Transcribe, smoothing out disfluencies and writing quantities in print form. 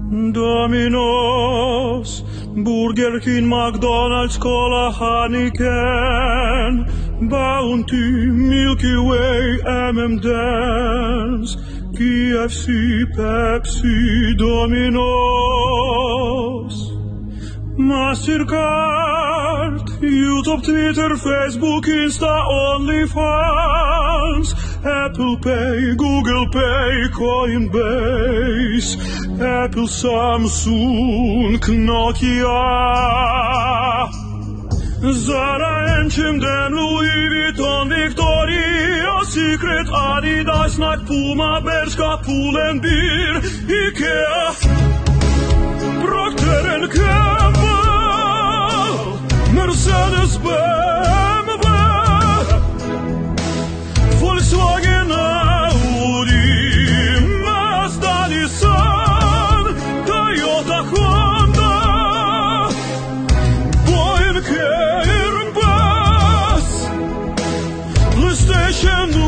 Domino's, Burger King, McDonald's, Cola, Heineken, Bounty, Milky Way, M&M's, KFC, Pepsi, Domino's, Mastercard, YouTube, Twitter, Facebook, Insta, OnlyFans, Apple Pay, Google Pay, Coinbase, Apple, Samsung, Nokia, Zara, H&M, Louis Vuitton, Victoria's Secret, Adidas, Nike, Puma, Bershka, Pull&Bear, Ikea, Procter & Gamble, Mercedes, BMW, Volkswagen, Audi, Mazda, Nissan, Toyota, Honda, Boeing, Airbus, PlayStation,